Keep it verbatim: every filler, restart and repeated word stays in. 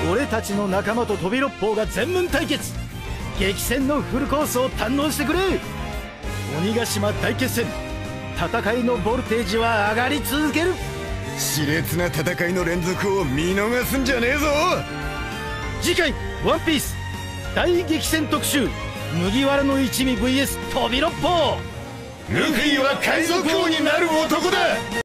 俺たちの仲間と飛び六胞が全面対決。激戦のフルコースを堪能してくれ。鬼ヶ島大決戦、戦いのボルテージは上がり続ける。 熾烈な戦いの連続を見逃すんじゃねえぞ。 次回ワンピース大激戦特集、麦わらの一味 ブイエス 飛び六胞。 ルフィは海賊王になる男だ。